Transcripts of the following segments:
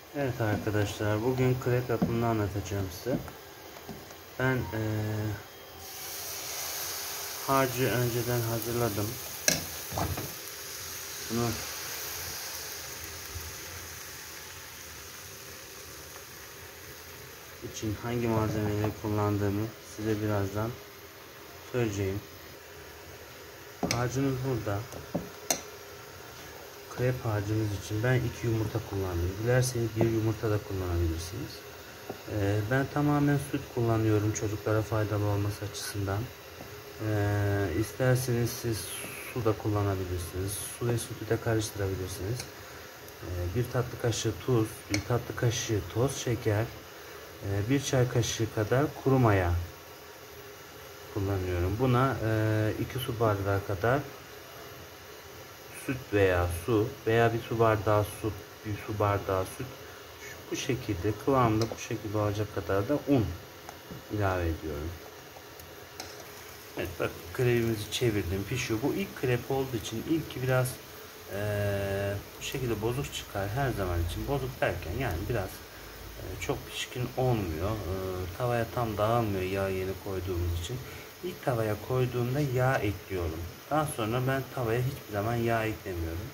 Evet arkadaşlar, bugün krep yapımını anlatacağım size. Ben harcı önceden hazırladım. Bunu için hangi malzemeleri kullandığımı size birazdan söyleyeceğim. Harcımız burada. Krep harcımız için ben 2 yumurta kullandım. Dilerseniz 1 yumurta da kullanabilirsiniz. Ben tamamen süt kullanıyorum çocuklara faydalı olması açısından. İsterseniz siz su da kullanabilirsiniz. Su ve sütü de karıştırabilirsiniz. 1 tatlı kaşığı tuz, 1 tatlı kaşığı toz şeker, 1 çay kaşığı kadar kuru maya kullanıyorum. Buna 2 su bardağı kadar süt veya su veya 1 su bardağı su, 1 su bardağı süt, bu şekilde kıvamda bu şekilde olacak kadar da un ilave ediyorum. Evet, bak, krepimizi çevirdim, pişiyor. Bu ilk krep olduğu için ilk biraz bu şekilde bozuk çıkar her zaman için. Bozuk derken yani biraz çok pişkin olmuyor. Tavaya tam dağılmıyor yağ yeni koyduğumuz için. İlk tavaya koyduğumda yağ ekliyorum. Daha sonra ben tavaya hiçbir zaman yağ eklemiyorum.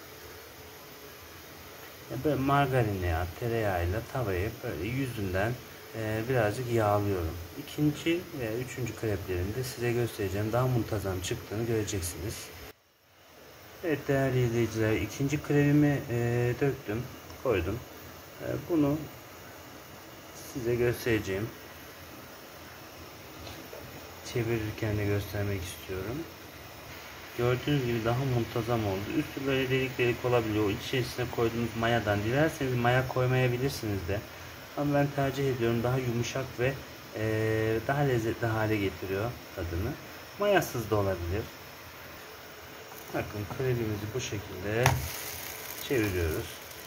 Böyle margarinle ya tereyağıyla tavayı böyle yüzünden birazcık yağlıyorum. İkinci ve üçüncü kreplerimi size göstereceğim. Daha muntazam çıktığını göreceksiniz. Evet değerli izleyiciler, ikinci krevimi döktüm, koydum. Bunu size göstereceğim. Çevirirken de göstermek istiyorum. Gördüğünüz gibi daha muntazam oldu. Üstü böyle delik delik olabiliyor. İçerisine koyduğunuz mayadan. Dilerseniz maya koymayabilirsiniz de. Ama ben tercih ediyorum. Daha yumuşak ve daha lezzetli hale getiriyor tadını. Mayasız da olabilir. Bakın krevimizi bu şekilde çeviriyoruz.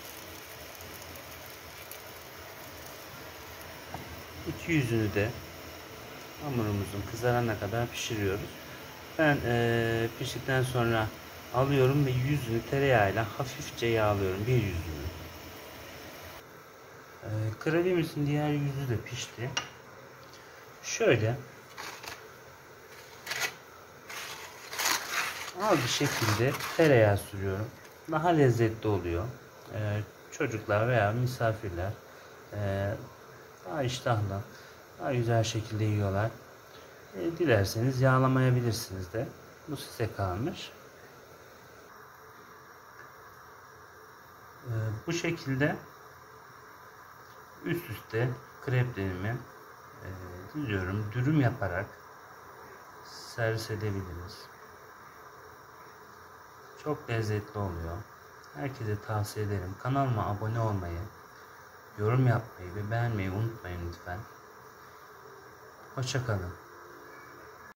İki yüzünü de hamurumuzun kızarana kadar pişiriyoruz. Ben piştikten sonra alıyorum ve yüzünü tereyağıyla hafifçe yağlıyorum, bir yüzünü. Krevimizin diğer yüzü de pişti. Şöyle az bir şekilde tereyağı sürüyorum. Daha lezzetli oluyor. Çocuklar veya misafirler daha iştahlı, daha güzel şekilde yiyorlar. Dilerseniz yağlamayabilirsiniz de. Bu size kalmış. Bu şekilde üst üste kreplerimi diziyorum. Dürüm yaparak servis edebiliriz. Çok lezzetli oluyor. Herkese tavsiye ederim. Kanalıma abone olmayı, yorum yapmayı ve beğenmeyi unutmayın lütfen. Hoşça kalın.